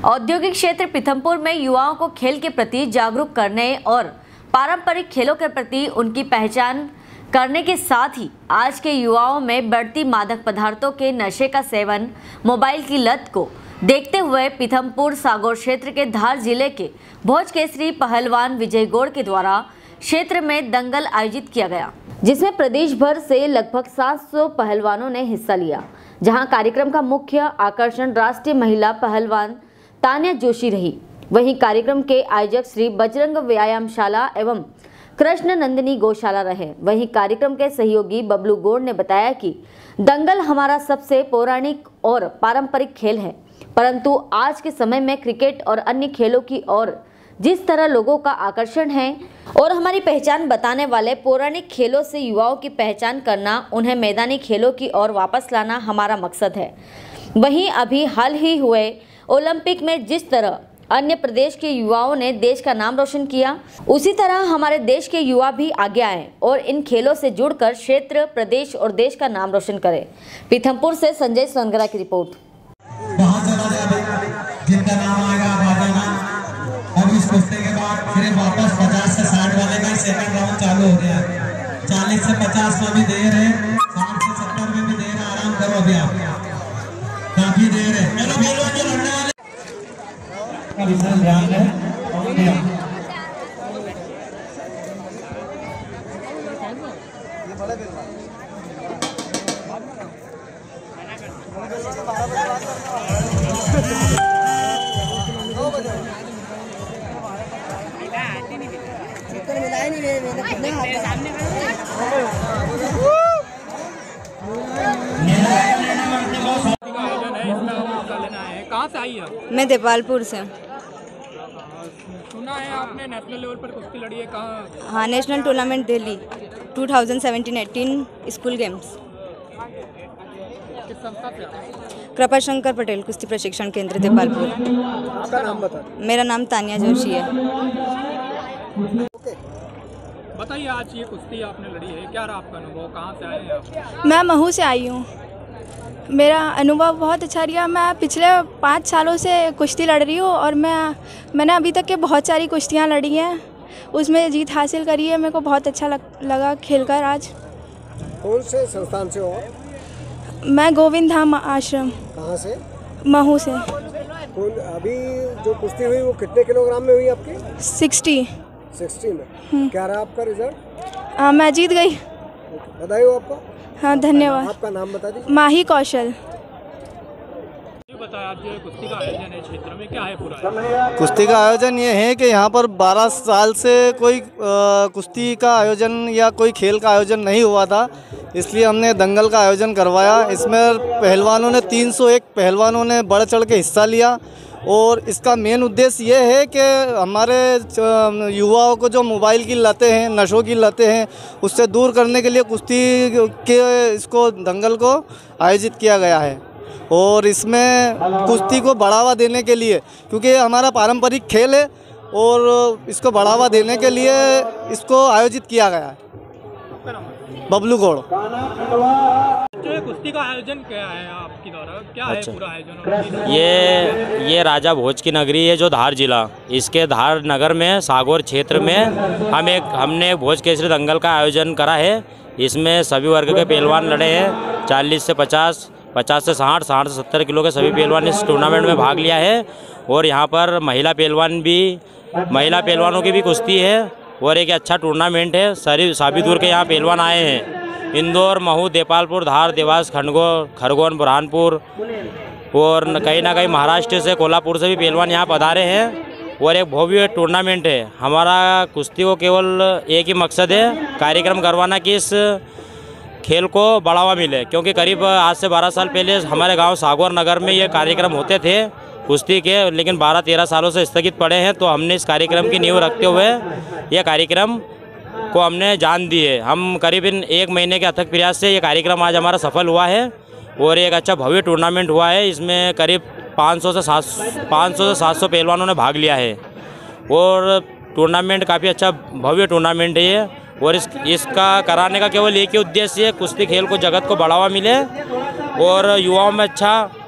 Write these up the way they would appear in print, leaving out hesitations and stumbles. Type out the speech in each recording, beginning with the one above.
औद्योगिक क्षेत्र पीथमपुर में युवाओं को खेल के प्रति जागरूक करने और पारंपरिक खेलों के प्रति उनकी पहचान करने के साथ ही आज के युवाओं में बढ़ती मादक पदार्थों के नशे का सेवन, मोबाइल की लत को देखते हुए पीथमपुर सागौर क्षेत्र के धार जिले के भोज केसरी पहलवान विजय गौड़ के द्वारा क्षेत्र में दंगल आयोजित किया गया, जिसमें प्रदेश भर से लगभग 700 पहलवानों ने हिस्सा लिया। जहां कार्यक्रम का मुख्य आकर्षण राष्ट्रीय महिला पहलवान तान्या जोशी रही। वहीं कार्यक्रम के आयोजक श्री बजरंग व्यायामशाला एवं कृष्ण नंदिनी गौशाला रहे। वहीं कार्यक्रम के सहयोगी बबलू गौड़ ने बताया कि दंगल हमारा सबसे पौराणिक और पारंपरिक खेल है, परंतु आज के समय में क्रिकेट और अन्य खेलों की ओर जिस तरह लोगों का आकर्षण है और हमारी पहचान बताने वाले पौराणिक खेलों से युवाओं की पहचान करना, उन्हें मैदानी खेलों की ओर वापस लाना हमारा मकसद है। वहीं अभी हाल ही हुए ओलंपिक में जिस तरह अन्य प्रदेश के युवाओं ने देश का नाम रोशन किया, उसी तरह हमारे देश के युवा भी आगे आए और इन खेलों से जुड़कर क्षेत्र, प्रदेश और देश का नाम रोशन करें। पीथमपुर से संजय सोनगरा की रिपोर्ट। जिनका नाम आएगा आप आ जाना। अब इस कुश्ती के बाद फिर वापस 50 से 60 वाले का सेकंड राउंड चालू हो गया। 40 से 50 में भी देर है, 60 से 70 में भी देर है। आराम करो अभी, आप काफी देर है। चलो बोलो जो लड़ने वाले का विशेष ध्यान है। कहाँ से आई है? मैं देपालपुर से। सुना है आपने नेशनल लेवल पर कुश्ती लड़ी है, कहाँ? हाँ, national tournament Delhi 2017-18 school games. किस संस्था से? कृपा शंकर पटेल कुश्ती प्रशिक्षण केंद्र देपालपुर। आपका नाम बता। मेरा नाम तान्या जोशी है। बताइए, आज ये कुश्ती आपने लड़ी है, क्या रहा आपका अनुभव? कहाँ से आए हैं आप? मैं महू से आई हूँ। मेरा अनुभव बहुत अच्छा रहा। मैं पिछले 5 सालों से कुश्ती लड़ रही हूँ और मैंने अभी तक के बहुत सारी कुश्तियाँ लड़ी हैं, उसमें जीत हासिल करी है। मेरे को बहुत अच्छा लगा खेलकर आज। कौन से संस्थान से हो? मैं गोविंद धाम आश्रम। कहाँ से? महू से। अभी जो कुश्ती हुई वो कितने किलोग्राम में हुई आपकी? 60 में। क्या रहा आपका रिजल्ट? मैं जीत गई। बधाई हो आपको। हाँ, धन्यवाद। आपका नाम बता दीजिए। माही कौशल। बताया, आज कुश्ती का आयोजन है क्षेत्र में, क्या है पूरा? कुश्ती का आयोजन ये है कि यहाँ पर 12 साल से कोई कुश्ती का आयोजन या कोई खेल का आयोजन नहीं हुआ था, इसलिए हमने दंगल का आयोजन करवाया। इसमें पहलवानों ने 301 पहलवानों ने बढ़ चढ़ के हिस्सा लिया और इसका मेन उद्देश्य ये है कि हमारे युवाओं को जो मोबाइल की लतें हैं, नशों की लतें हैं, उससे दूर करने के लिए कुश्ती के इसको दंगल को आयोजित किया गया है। और इसमें कुश्ती को बढ़ावा देने के लिए, क्योंकि ये हमारा पारंपरिक खेल है और इसको बढ़ावा देने के लिए इसको आयोजित किया गया है। बबलू गौड़। कुश्ती का आयोजन क्या है आपकी द्वारा, क्या है पूरा आयोजन? ये राजा भोज की नगरी है जो धार जिला, इसके धार नगर में सागौर क्षेत्र में हमने भोज केसरी दंगल का आयोजन करा है। इसमें सभी वर्ग के पहलवान लड़े हैं। 40 से 50, 50 से 60, 60 से 70 किलो के सभी पहलवान इस टूर्नामेंट में भाग लिया है। और यहाँ पर महिला पहलवानों की भी कुश्ती है और एक अच्छा टूर्नामेंट है। सभी दूर के यहाँ पहलवान आए हैं। इंदौर, महू, देपालपुर, धार, देवास, खरगोन, बुरहानपुर और कहीं ना कहीं महाराष्ट्र से, कोल्हापुर से भी पहलवान यहाँ पधारे हैं। और एक भव्य टूर्नामेंट है। हमारा कुश्ती को केवल एक ही मकसद है, कार्यक्रम करवाना कि इस खेल को बढ़ावा मिले, क्योंकि करीब आज से 12 साल पहले हमारे गांव सागौर नगर में ये कार्यक्रम होते थे कुश्ती के, लेकिन 12-13 सालों से स्थगित पड़े हैं। तो हमने इस कार्यक्रम की नींव रखते हुए यह कार्यक्रम को हमने जान दी है। हम करीबन 1 महीने के अथक प्रयास से ये कार्यक्रम आज हमारा सफल हुआ है और एक अच्छा भव्य टूर्नामेंट हुआ है। इसमें करीब 500 से 700 पहलवानों ने भाग लिया है और टूर्नामेंट काफ़ी अच्छा भव्य टूर्नामेंट है ये। और इसका कराने का केवल एक ही उद्देश्य है, कुश्ती खेल को जगत को बढ़ावा मिले और युवाओं में अच्छा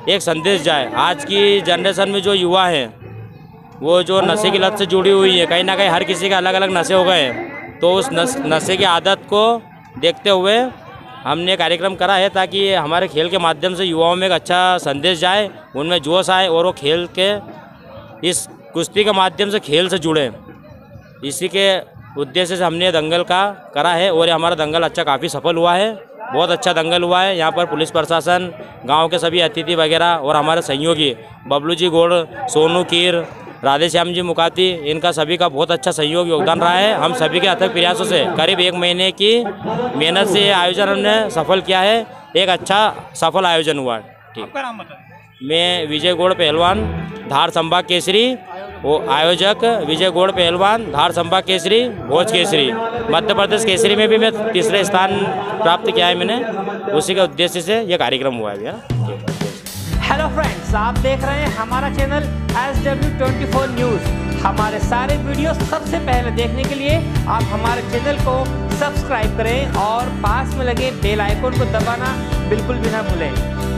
एक संदेश जाए। आज की जनरेशन में जो युवा हैं वो जो नशे की लत से जुड़ी हुई है, कहीं ना कहीं हर किसी के अलग अलग नशे हो गए हैं, तो उस नशे की आदत को देखते हुए हमने कार्यक्रम करा है ताकि हमारे खेल के माध्यम से युवाओं में एक अच्छा संदेश जाए, उनमें जोश आए और वो खेल के इस कुश्ती के माध्यम से खेल से जुड़े। इसी के उद्देश्य से हमने दंगल का करा है और ये हमारा दंगल अच्छा काफ़ी सफल हुआ है, बहुत अच्छा दंगल हुआ है। यहाँ पर पुलिस प्रशासन, गांव के सभी अतिथि वगैरह और हमारे सहयोगी बबलू जी गोड़, सोनू कीर, राधे श्याम जी मुकाती, इनका सभी का बहुत अच्छा सहयोग योगदान रहा है। हम सभी के अथक प्रयासों से करीब 1 महीने की मेहनत से ये आयोजन हमने सफल किया है। एक अच्छा सफल आयोजन हुआ है। ठीक, मैं विजय गौड़ पहलवान, धार संभाग केसरी, वो आयोजक विजय गौड़ पहलवान, धार संभाग केसरी, भोज केसरी, मध्य प्रदेश केसरी में भी मैं 3रे स्थान प्राप्त किया है मैंने। उसी के उद्देश्य से ये कार्यक्रम हुआ है भैया। हेलो फ्रेंड्स, आप देख रहे हैं हमारा चैनल SW24 न्यूज़। हमारे सारे वीडियो सबसे पहले देखने के लिए आप हमारे चैनल को सब्सक्राइब करें और पास में लगे बेल आइकन को दबाना बिल्कुल भी ना भूलें।